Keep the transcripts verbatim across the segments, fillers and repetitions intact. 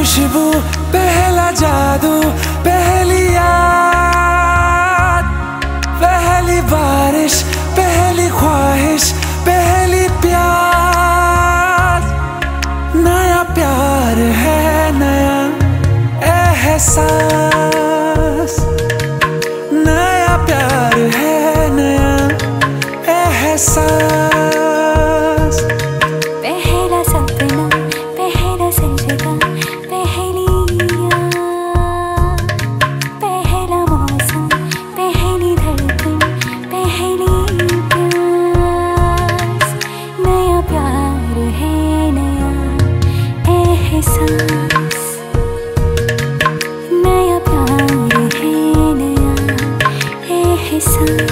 खुशबू, पहला जादू, पहली याद, पहली बारिश, पहली ख्वाहिश, पहली प्यार। नया प्यार है, नया एहसास, नया प्यार है, नया एहसास। पहला सपना, पहला सजदा, पहली याद, पहला मौसम, पहली धड़कन, पहली प्यास। नया प्यार है, नया एहसास, नया प्यार है, नया एहसास।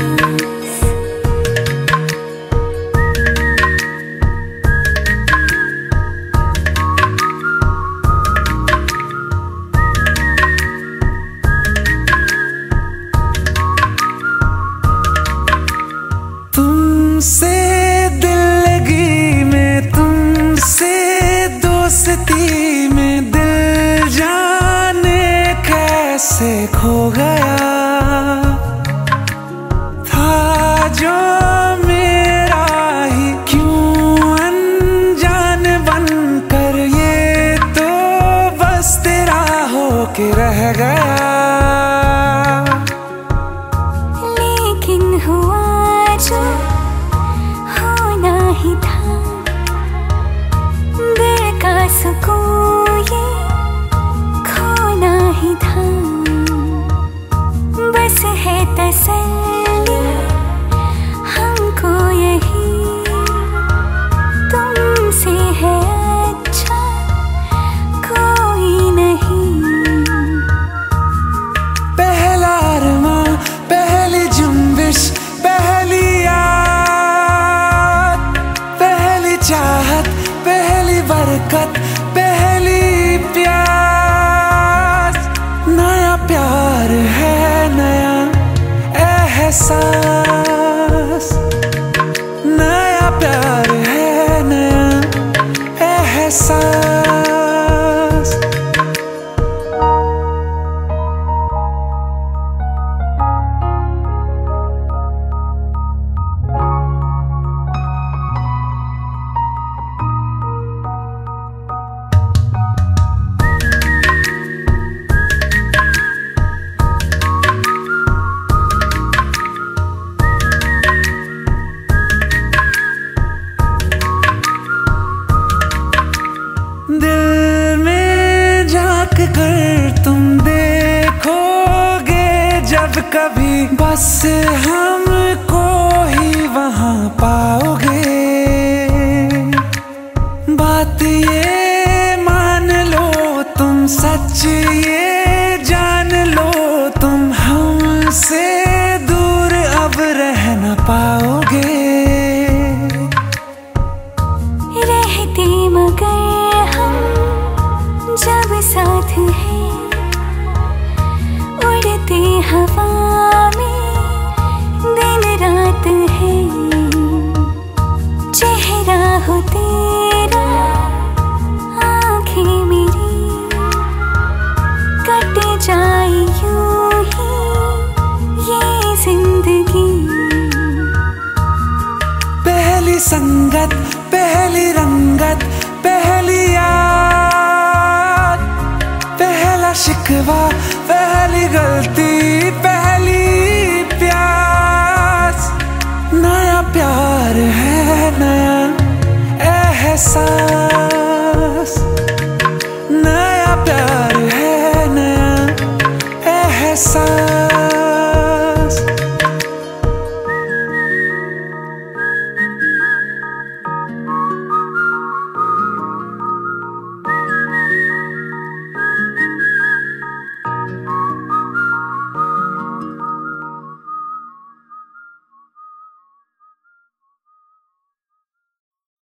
तुमसे दिल लगी में, तुमसे दोस्ती में, दिल जाने कैसे खो गया था जो मेरा ही, क्यों अनजान बनकर ये तो बस तेरा होके रह गया। लेकिन हुआ जो होना ही था, दिल का सुकून ये खोना ही था। बस है तसल्ली हमको यही, तुमसे है अच्छा कोई नहीं। पहला अरमां, पहली जुम्बिश, पहली याद, पहली चाहत, पहली बरकत, पहली प्यास। नया प्यार है, नया एहसास, नया प्यार है, नया एहसास। दिल में झांक कर तुम देखोगे जब कभी, बस हमको ही वहां पाओगे। बात ये मान लो तुम, सच ये जान लो तुम, हमसे दूर अब रह न पाओगे। रहते मगर जब साथ है, उड़ते हवा में दिन रात है। चेहरा हो तेरा, आँखें मेरी, कट जाए यूं ही ये जिंदगी। पहली संगत, पहली रंगत, पहली याद, पहला शिकवा, पहली गलती, पहली प्यास। नया प्यार है, नया एहसास।